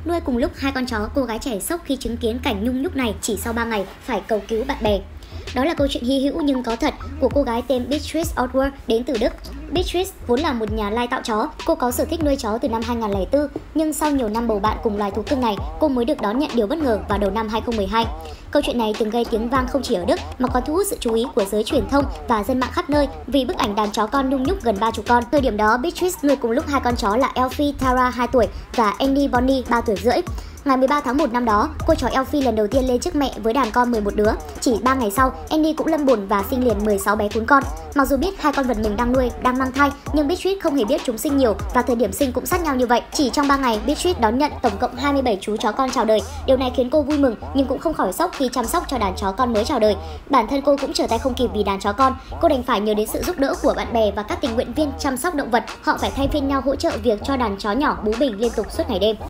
Nuôi cùng lúc hai con chó, cô gái trẻ sốc khi chứng kiến cảnh nhung nhúc này chỉ sau 3 ngày phải cầu cứu bạn bè. Đó là câu chuyện hy hữu nhưng có thật của cô gái tên Beatrice Outward đến từ Đức. Beatrice vốn là một nhà lai tạo chó. Cô có sở thích nuôi chó từ năm 2004, nhưng sau nhiều năm bầu bạn cùng loài thú cưng này, cô mới được đón nhận điều bất ngờ vào đầu năm 2012. Câu chuyện này từng gây tiếng vang không chỉ ở Đức mà còn thu hút sự chú ý của giới truyền thông và dân mạng khắp nơi vì bức ảnh đàn chó con nhung nhúc gần 30 con. Thời điểm đó, Beatrice nuôi cùng lúc hai con chó là Elfie Tara 2 tuổi và Annie Bonnie 3 tuổi rưỡi. Ngày 13 tháng 1 năm đó, cô chó Elfie lần đầu tiên lên trước mẹ với đàn con 11 đứa. Chỉ 3 ngày sau, Annie cũng lâm bồn và sinh liền 16 bé cún con. Mặc dù biết hai con vật mình đang nuôi đang mang thai, nhưng Beatrice không hề biết chúng sinh nhiều và thời điểm sinh cũng sát nhau như vậy. Chỉ trong 3 ngày, Beatrice đón nhận tổng cộng 27 chú chó con chào đời. Điều này khiến cô vui mừng nhưng cũng không khỏi sốc khi chăm sóc cho đàn chó con mới chào đời. Bản thân cô cũng trở tay không kịp vì đàn chó con. Cô đành phải nhờ đến sự giúp đỡ của bạn bè và các tình nguyện viên chăm sóc động vật. Họ phải thay phiên nhau hỗ trợ việc cho đàn chó nhỏ bú bình liên tục suốt ngày đêm.